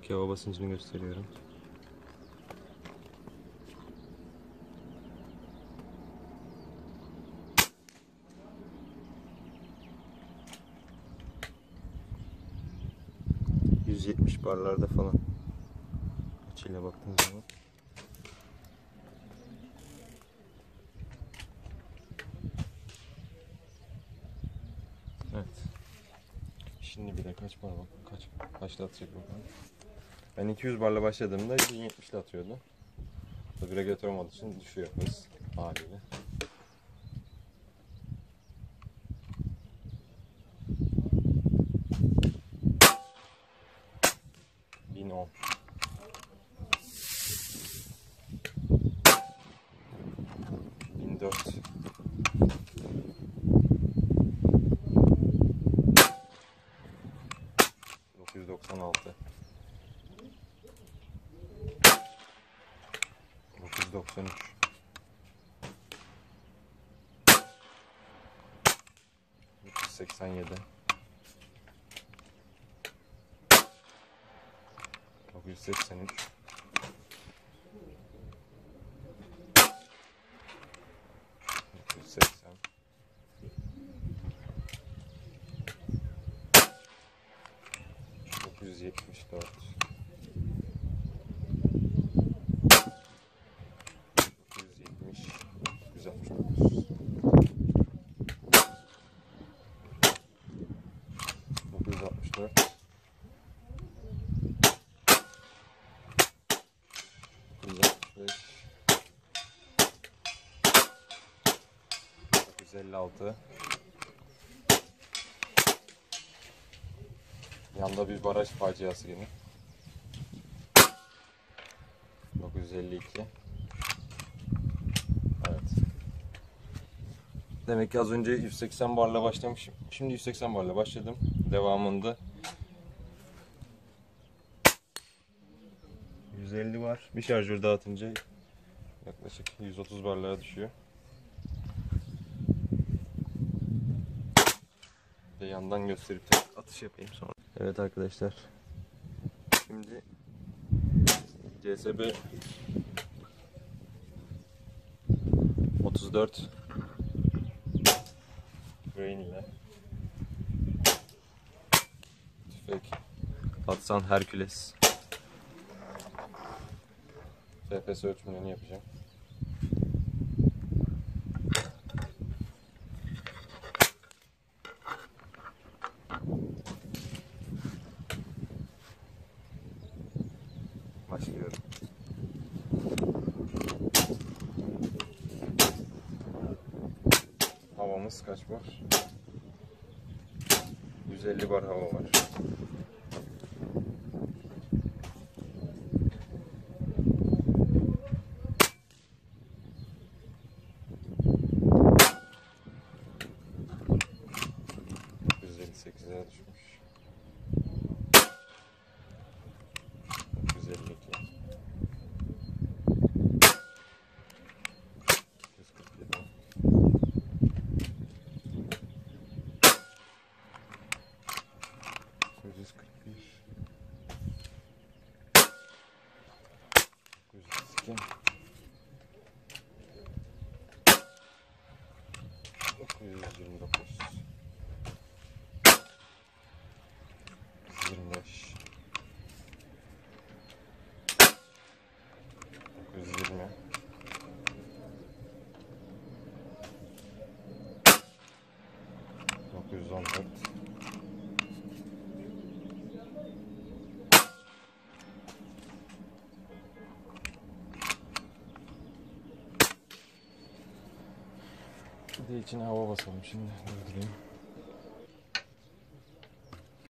Buradaki hava basıncını gösteriyorum. ...170 barlarda falan. Açıyla baktığınız zaman. Evet. Şimdi bir de kaç bar bak, kaçla atacak bakalım. Ben 200 barla başladığımda 170 ile atıyordu. Tabi regülatör olmadığı için düşüyor hız haliyle. ...1010. ...1004. 996. 993. 387. 983. 980. 974. 970. 969. 964. 965. 956. Yanda bir baraj faciası yine. 952. Evet. Demek ki az önce 180 barla başlamışım. Şimdi 180 barla başladım. Devamında 150 var. Bir şarjör dağıtınca yaklaşık 130 barlara düşüyor. Ve yandan gösterip atış yapayım sonra. Evet arkadaşlar. Şimdi CSB 34 Brain ile tüfek Hatsan Hercules FPS ölçümlerini yapacağım. Başlıyorum. Havamız kaç var? 150 bar hava var. %58'e düşmüş. 952. 147. 941. 902. 929. 25. 920. 914. 'De içine hava basalım şimdi. Durdurayım.